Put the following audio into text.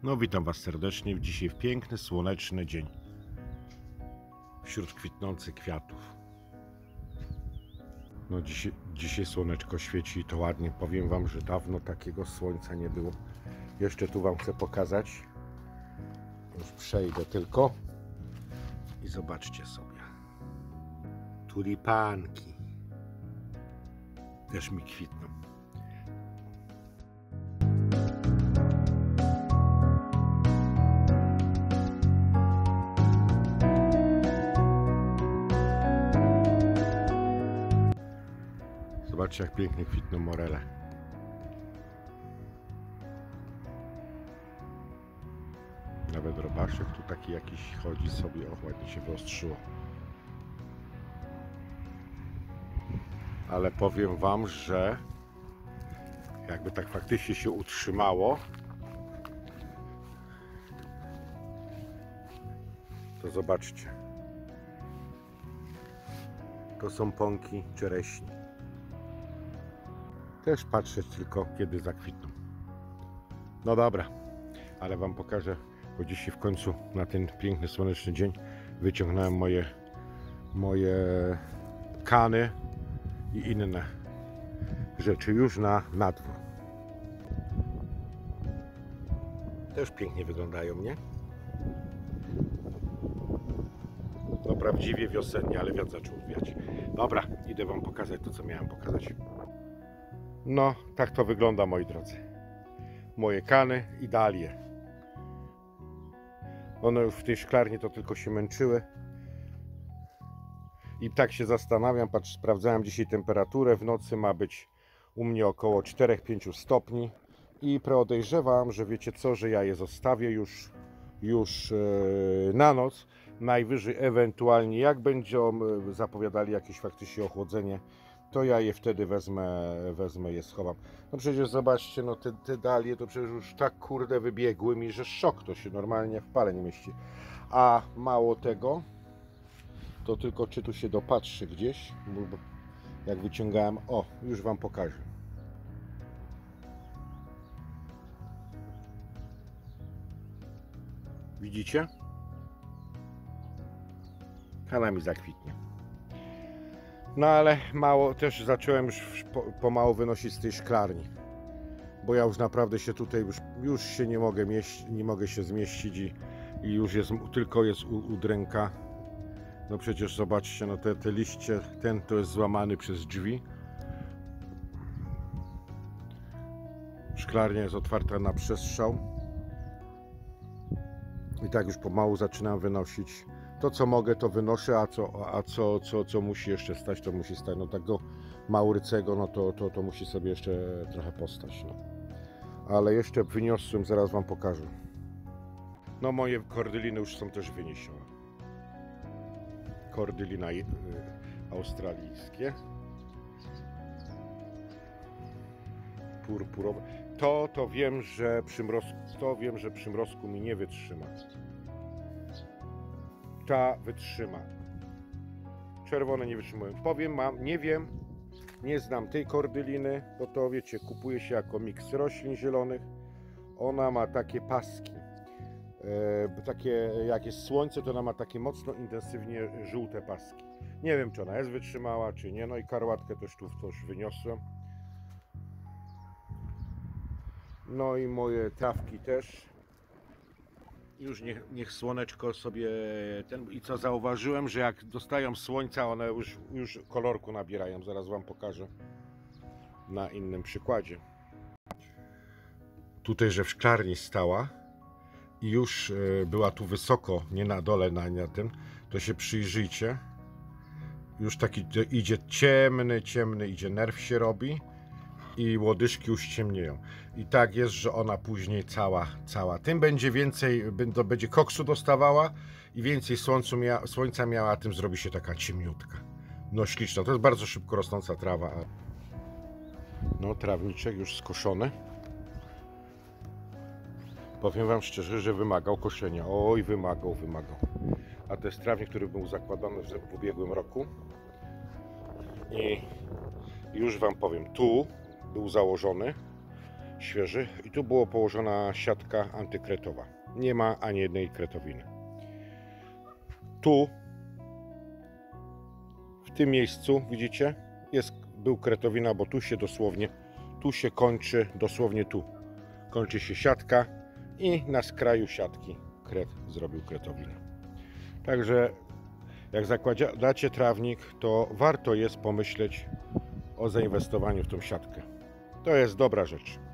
No witam Was serdecznie dzisiaj w piękny, słoneczny dzień wśród kwitnących kwiatów. No dzisiaj słoneczko świeci i to ładnie. Powiem Wam, że dawno takiego słońca nie było. Jeszcze tu Wam chcę pokazać. Już przejdę tylko i zobaczcie sobie. Tulipanki też mi kwitną. Zobaczcie, jak pięknie kwitną morele. Nawet robaszek tu taki jakiś chodzi sobie, o, ładnie się wyostrzyło. Ale powiem Wam, że jakby tak faktycznie się utrzymało, to zobaczcie. To są pąki czereśni. Też patrzeć tylko, kiedy zakwitną. No dobra, ale Wam pokażę, bo dzisiaj w końcu na ten piękny, słoneczny dzień wyciągnąłem moje kany i inne rzeczy już na dwór. Też pięknie wyglądają, nie? No prawdziwie wiosennie, ale wiatr zaczął wiać. Dobra, idę Wam pokazać to, co miałem pokazać. No, tak to wygląda, moi drodzy. Moje kany i dalie. One już w tej szklarni to tylko się męczyły. I tak się zastanawiam, patrz, sprawdzałem dzisiaj temperaturę. W nocy ma być u mnie około 4-5 stopni. I podejrzewam, że wiecie co, że ja je zostawię już na noc. Najwyżej ewentualnie, jak będą zapowiadali jakieś faktycznie ochłodzenie, to ja je wtedy wezmę je schowam. No przecież zobaczcie, no te dalie to przecież już tak kurde wybiegły mi, że szok, to się normalnie w pale nie mieści. A mało tego, to tylko czy tu się dopatrzy gdzieś, bo jak wyciągałem, o, już Wam pokażę. Widzicie? Kana mi zakwitnie. No ale mało, też zacząłem już pomału wynosić z tej szklarni, bo ja już naprawdę się tutaj już się nie mogę się zmieścić i już jest, tylko jest udręka. No przecież zobaczcie, no te liście, ten to jest złamany przez drzwi. Szklarnia jest otwarta na przestrzał i tak już pomału zaczynam wynosić. To co mogę, to wynoszę, a co musi jeszcze stać, to musi stać. No tego maurycego, no to musi sobie jeszcze trochę postać. No. Ale jeszcze wyniosłem, zaraz Wam pokażę. No moje kordyliny już są też wyniesione. Kordylina australijskie. Purpurowe. To wiem, że przymrozku mi nie wytrzyma. Ta wytrzyma. Czerwone nie wytrzymują. Powiem Wam, nie wiem, nie znam tej kordyliny, bo to wiecie, kupuje się jako miks roślin zielonych. Ona ma takie paski. Takie, jak jest słońce, to ona ma takie mocno, intensywnie żółte paski. Nie wiem, czy ona jest wytrzymała, czy nie. No i karłatkę też tu wyniosłem. No i moje trawki też. Już niech słoneczko sobie I co zauważyłem, że jak dostają słońca, one już kolorku nabierają. Zaraz Wam pokażę na innym przykładzie. Tutaj, że w szklarni stała i już była tu wysoko, nie na dole, na tym, to się przyjrzyjcie. Już taki idzie ciemny, idzie nerw się robi i łodyżki już ciemnieją. I tak jest, że ona później cała. Tym będzie więcej, będzie koksu dostawała i więcej słońca miała, a tym zrobi się taka ciemniutka. No śliczna, to jest bardzo szybko rosnąca trawa. No trawniczek już skoszony. Powiem Wam szczerze, że wymagał koszenia. Oj, wymagał. A to jest trawnik, który był zakładany w ubiegłym roku. I już Wam powiem, tu był założony świeży i tu była położona siatka antykretowa. Nie ma ani jednej kretowiny. Tu, w tym miejscu, widzicie, był kretowina, bo tu się kończy, dosłownie tu, kończy się siatka i na skraju siatki kret zrobił kretowinę. Także jak zakładacie trawnik, to warto jest pomyśleć o zainwestowaniu w tą siatkę. To jest dobra rzecz.